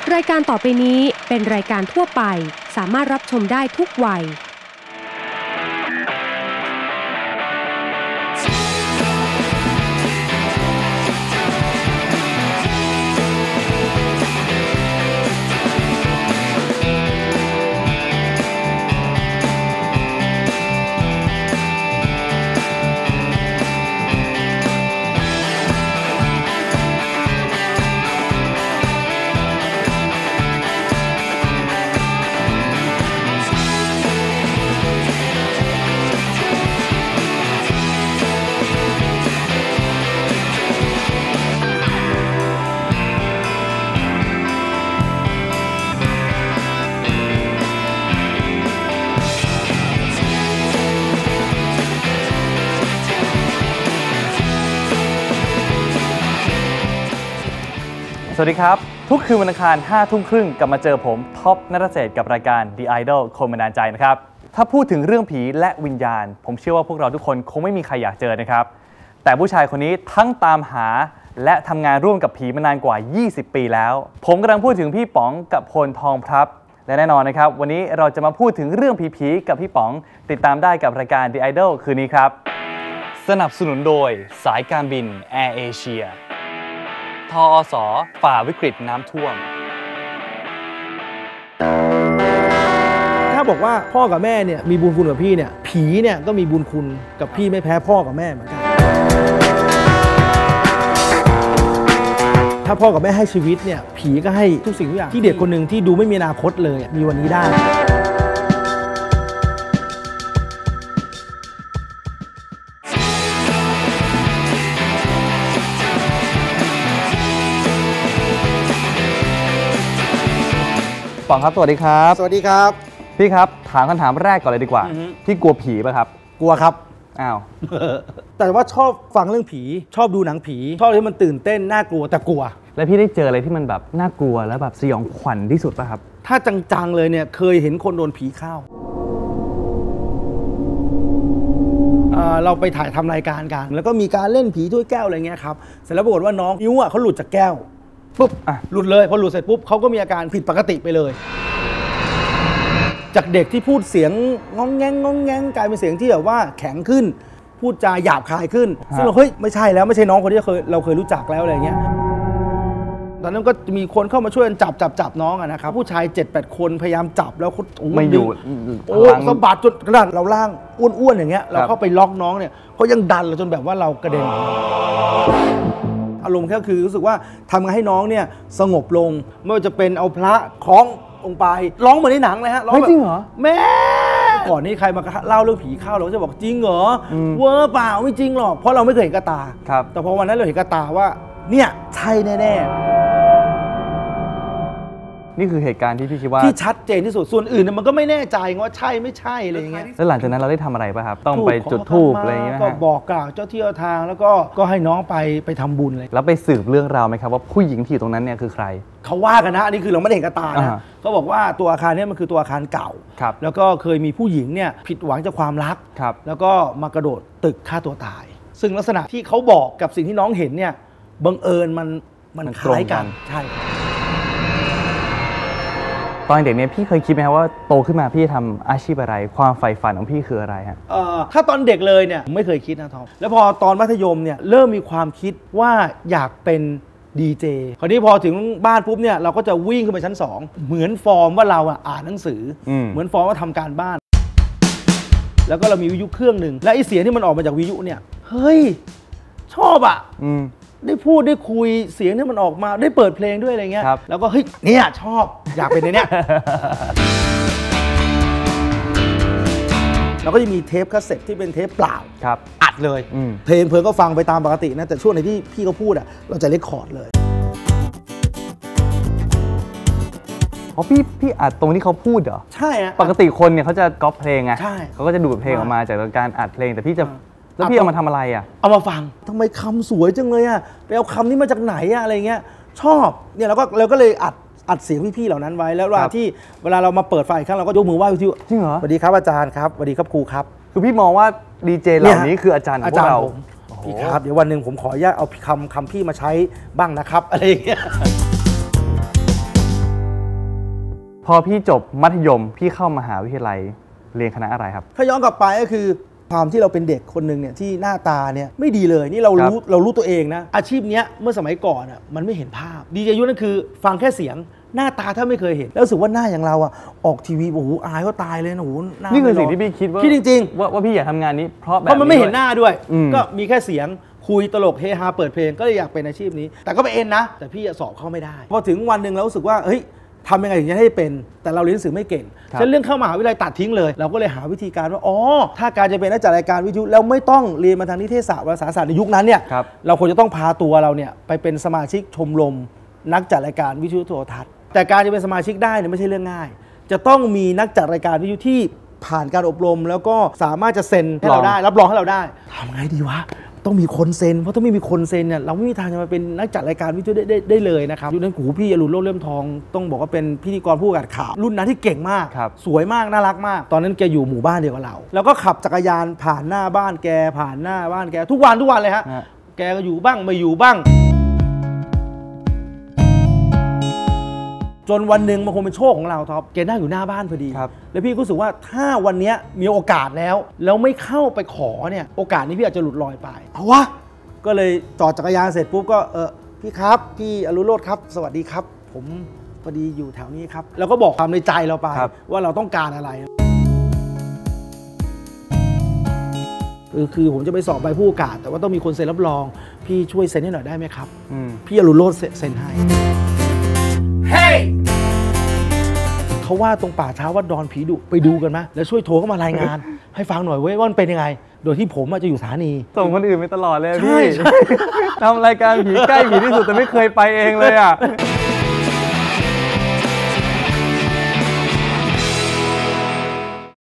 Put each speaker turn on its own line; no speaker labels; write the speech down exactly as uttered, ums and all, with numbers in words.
รายการต่อไปนี้เป็นรายการทั่วไปสามารถรับชมได้ทุกวัย
สวัสดีครับทุกคืนวันอังคารห้าทุ่มครึ่งกลับมาเจอผมท็อปณัฐเศรษฐ์กับรายการ The Idol คนบันดาลใจนะครับถ้าพูดถึงเรื่องผีและวิญญาณผมเชื่อว่าพวกเราทุกคนคงไม่มีใครอยากเจอนะครับแต่ผู้ชายคนนี้ทั้งตามหาและทำงานร่วมกับผีมานานกว่ายี่สิบปีแล้วผมกำลังพูดถึงพี่ป๋องกับพลทองพลับและแน่นอนนะครับวันนี้เราจะมาพูดถึงเรื่องผีๆกับพี่ป๋องติดตามได้กับรายการ The Idol คืนนี้ครับสนับสนุนโดยสายการบินแอร์เอเชียทอสฝ่าวิกฤตน้ำท่วม
ถ้าบอกว่าพ่อกับแม่เนี่ยมีบุญคุณกับพี่เนี่ยผีเนี่ยก็มีบุญคุณกับพี่ไม่แพ้พ่อกับแม่เหมือนกันถ้าพ่อกับแม่ให้ชีวิตเนี่ยผีก็ให้ทุกสิ่งทุกอย่างที่เด็กคนหนึ่งที่ดูไม่มีอนาคตเลยมีวันนี้ได้
ป๋องครับสวัสดีครับ
สวัสดีครับ
พี่ครับถามคำถามแรกก่อนเลยดีกว่าพี่กลัวผีป่ะครับ
กลัวครับ
อ้าว
แต่ว่าชอบฟังเรื่องผีชอบดูหนังผีชอบที่มันตื่นเต้นน่ากลัวแต่กลัว
แล้วพี่ได้เจออะไรที่มันแบบน่ากลัวแล้วแบบสยองขวัญที่สุดป่ะครับ
ถ้าจังๆเลยเนี่ยเคยเห็นคนโดนผีเข้าเราไปถ่ายทำรายการกันแล้วก็มีการเล่นผีถ้วยแก้วอะไรเงี้ยครับเสร็จแล้วปรากฏว่าน้องนิ้วอ่ะเขาหลุดจากแก้วปุ๊บหลุดเลยพอหลุดเสร็จปุ๊บเขาก็มีอาการผิดปกติไปเลยจากเด็กที่พูดเสียงงองแงงงองแงงกลายเป็นเสียงที่แบบว่าแข็งขึ้นพูดจาหยาบคายขึ้นซึ่งเราเฮ้ยไม่ใช่แล้วไม่ใช่น้องคนที่เคยเราเคยรู้จักแล้วอะไรเงี้ยตอนนั้นก็มีคนเข้ามาช่วยกันจับจับจับน้องอะนะครับผู้ชาย เจ็ดแปด คนพยายามจับแล้ว
ไม่อยู่
โอ้สะบัดจนกระดานเราล่างอ้วนๆอย่างเงี้ยเราเข้าไปล็อกน้องเนี่ยเขายังดันเราจนแบบว่าเรากระเด็นอารมณ์แค่คือรู้สึกว่าทำให้น้องเนี่ยสงบลงไม่ว่าจะเป็นเอาพระคล้ององค์ไปร้องเหมือนในหนังเลยฮะร้องแบบ
จริงเหรอ
แม่ก่อนนี้ใครมาเล่าเรื่องผีเข้าเราจะบอกจริงเหรอเวอร์เปล่าไม่จริงหรอกเพราะเราไม่เคยเห็นกระตาแต่พอวันนั้นเราเห็นกระตาว่าเนี่ยใช่แน่ๆ
นี่คือเหตุการณ์ที่พี่คิดว่า
ที่ชัดเจนที่สุดส่วนอื่นมันก็ไม่แน่ใจว่าใช่ไม่ใช่อะไรอย่างเงี้ย
แล้วหลังจากนั้นเราได้ทำอะไรป่ะครับต้องไปจุดธูปอะไรอย่างเงี้ย
ก็บอกกล่าวเจ้าที่เจ้าทางแล้วก็ก็ให้น้องไปไปทำบุญเลย
แล้วไปสืบเรื่องราวไหมครับว่าผู้หญิงที่อยู่ตรงนั้นเนี่ยคือใคร
เขาว่ากันนะอันนี้คือเราไม่เห็นกระตานะเขาบอกว่าตัวอาคารนี้มันคือตัวอาคารเก่าแล้วก็เคยมีผู้หญิงเนี่ยผิดหวังจากความรักแล้วก็มากระโดดตึกฆ่าตัวตายซึ่งลักษณะที่เขาบอกกับสิ่งที่น้องเห็นเนี่ยบังเอิญมันมันคล้ายกันใช่
ตอนเด็กเนี่ยพี่เคยคิดไหมครับว่าโตขึ้นมาพี่จะทำอาชีพอะไรความใฝ่ฝันของพี่คืออะไรฮะ
ถ้าตอนเด็กเลยเนี่ยไม่เคยคิดนะทอมแล้วพอตอนมัธยมเนี่ยเริ่มมีความคิดว่าอยากเป็นดีเจคราวนี้พอถึงบ้านปุ๊บเนี่ยเราก็จะวิ่งขึ้นไปชั้นสองเหมือนฟอร์มว่าเราอ่านหนังสือเหมือนฟอร์มว่าทำการบ้านแล้วก็เรามีวิทยุเครื่องหนึ่งและไอเสียงที่มันออกมาจากวิทยุเนี่ยเฮ้ยชอบอ่ะได้พูดได้คุยเสียงที่มันออกมาได้เปิดเพลงด้วยอะไรเงี้ยแล้วก็เฮ้ยเนี่ยชอบอยากเป็นในเนี้ยเราก็จะมีเทปคาสเซ็ตที่เป็นเทปเปล่าอัดเลยเพลงเพลินก็ฟังไปตามปกตินะแต่ช่วงไหนที่พี่เขาพูดอ่ะเราจะเรคคอร์ดเลย
อ๋อพี่พี่อัดตรงที่เขาพูดเหรอ
ใช่ฮะ
ปกติคนเนี่ยเขาจะก๊อปเพลงไงเขาก็จะดูดเพลงออกมาจากการอัดเพลงแต่พี่จะแล้วพี่เอามาทำอะไรอ่ะ
เอามาฟังทำไมคำสวยจังเลยอ่ะไปเอาคำนี้มาจากไหนอ่ะอะไรเงี้ยชอบเนี่ยเราก็เราก็เลยอัดอัดเสียงพี่ๆเหล่านั้นไว้แล้วเวลาที่เวลาเรามาเปิดไฟครั้งเราก็ยกมือไหว้พี่
จริงเหรอ
สวัสดีครับอาจารย์ครับสวัสดีครับครูครับ
คือพี่มองว่าดีเจเหล่านี้คืออาจารย์ของพวกเรา
พี่ครับเดี๋ยววันหนึ่งผมขออนุญาตเอาคำคำพี่มาใช้บ้างนะครับอะไรอย่างเงี้ย
พอพี่จบมัธยมพี่เข้ามหาวิทยาลัยเรียนคณะอะไรครับ
ถ้าย้อนกลับไปก็คือความที่เราเป็นเด็กคนหนึ่งเนี่ยที่หน้าตาเนี่ยไม่ดีเลยนี่เรารู้เรารู้ตัวเองนะอาชีพเนี้ยเมื่อสมัยก่อนอ่ะมันไม่เห็นภาพดีเจยุนั่นคือฟังแค่เสียงหน้าตาถ้าไม่เคยเห็นแล้วรู้สึกว่าหน้าอย่างเราอ่ะออกทีวีโอ้โหอายก็ตายเลยนะโอ้โห
นี่คือสิ่งที่พี่คิดว่า
คิดจริง
ๆว่าว่าพี่อยากทำงานนี้เพราะแบบ
เพราะมันไม่เห็นหน้าด้วยก็มีแค่เสียงคุยตลกเฮฮาเปิดเพลงก็เลยอยากเป็นอาชีพนี้แต่ก็ไปเอ็นนะแต่พี่สอบเข้าไม่ได้พอถึงวันหนึ่งเรารู้สึกว่าเฮ้ยทำยังไงถึงจะให้เป็นแต่เราเรียนหนังสือไม่เก่งฉะนั้นเรื่องเข้ามหาวิทยาลัยตัดทิ้งเลยเราก็เลยหาวิธีการว่าอ๋อถ้าการจะเป็นนักจัดรายการวิทยุแล้วไม่ต้องเรียนมาทางนิเทศศาสตร์ภาษาศาสตร์ในยุคนั้นเนี่ยเราควรจะต้องพาตัวเราเนี่ยไปเป็นสมาชิกชมรมนักจัดรายการวิทยุโทรทัศน์แต่การจะเป็นสมาชิกได้เนี่ยไม่ใช่เรื่องง่ายจะต้องมีนักจัดรายการวิทยุที่ผ่านการอบรมแล้วก็สามารถจะเซ็นให้เราได้รับรองให้เราได้ทำไงดีวะต้องมีคนเซ็นเพราะถ้าไม่มีคนเซ็นเนี่ยเราไม่มีทางจะมาเป็นนักจัดรายการวิทยุได้ได้ได้เลยนะครับยุคนั้นกูพี่อรุณโลดเลี่ยมทองต้องบอกว่าเป็นพิธีกรผู้ประกาศข่าวรุ่นนั้นที่เก่งมากสวยมากน่ารักมากตอนนั้นแกอยู่หมู่บ้านเดียวกับเราแล้วก็ขับจักรยานผ่านหน้าบ้านแกผ่านหน้าบ้านแกทุกวันทุกวันเลยฮะแกก็อยู่บ้างไม่อยู่บ้างจนวันหนึ่งมันคงเป็นโชคของเราท็อปแกนั่งอยู่หน้าบ้านพอดีแล้วพี่ก็รู้สึกว่าถ้าวันนี้มีโอกาสแล้วแล้วไม่เข้าไปขอเนี่ยโอกาสนี้พี่อาจจะหลุดลอยไปเอาวะก็เลยจอดจักรยานเสร็จปุ๊บก็เออพี่ครับพี่อรุณโรจน์ครับสวัสดีครับผมพอดีอยู่แถวนี้ครับแล้วก็บอกความในใจเราไปว่าเราต้องการอะไรคือผมจะไปสอบใบผู้ประกาศแต่ว่าต้องมีคนเซ็นรับรองพี่ช่วยเซ็นให้หน่อยได้ไหมครับพี่อรุณโรจน์เซ็นให้เขาว่าตรงป่าช้าวัดดอนผีดุไปดูกันไหมแล้วช่วยโทรเข้ามารายงานให้ฟังหน่อยเว้ยว่ามันเป็นยังไงโดยที่ผมจะอยู่สถานี
ส่งคนอื่นไปตลอดเลยพี่ทำรายการผีใกล้ผีที่สุดแต่ไม่เคยไปเองเลยอ่ะ